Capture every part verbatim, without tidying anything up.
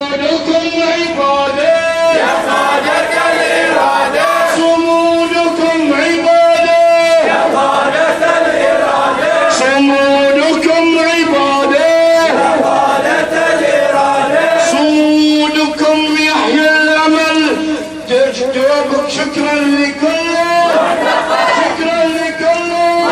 صمودكم عبادة يا قادة الإرادة صمودكم عبادة يا قادة الإرادة صمودكم عبادة يا قادة الإرادة صمودكم يحيي الأمل. جوابك شكرا لكله شكرا لكله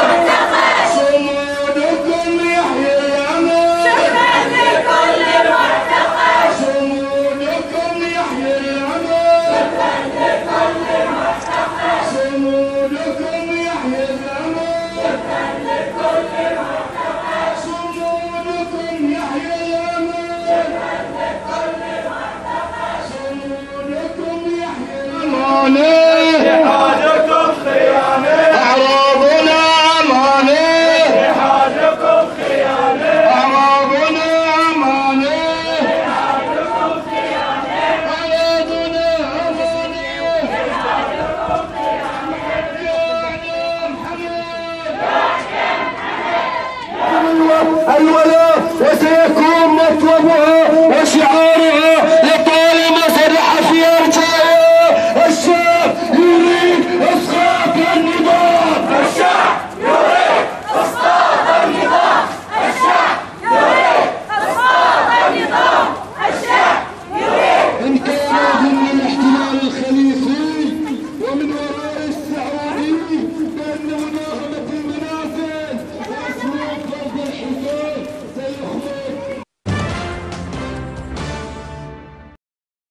صمودكم يحيي الأمل شكرا لكل معتقد صمودكم يحيي الأمل شكرا لكل معتقد صمودكم يحيي الأمل شكرا لكل معتقد صمودكم يحيي الأمل شكرا لكل معتقد صمودكم يحيي الأمانة اتحادكم خيانة أعراضنا أمانة اتحادكم خيانة أعراضنا أمانة اتحادكم خيانة أعراضنا أمانة اتحادكم خيانة يا محمد الولاء وسيكون مطلبها